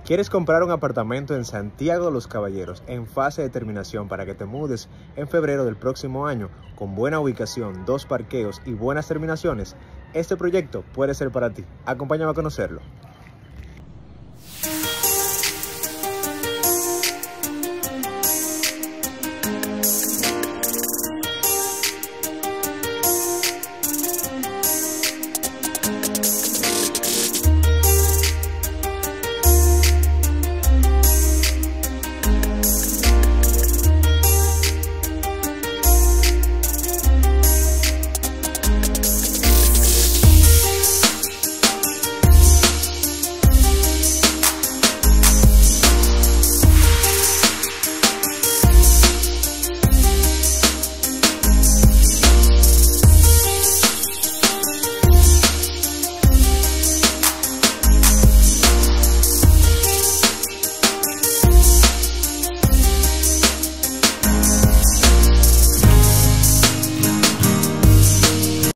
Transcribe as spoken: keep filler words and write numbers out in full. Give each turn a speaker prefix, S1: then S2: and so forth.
S1: ¿Quieres comprar un apartamento en Santiago de los Caballeros en fase de terminación para que te mudes en febrero del próximo año con buena ubicación, dos parqueos y buenas terminaciones? Este proyecto puede ser para ti. Acompáñame a conocerlo.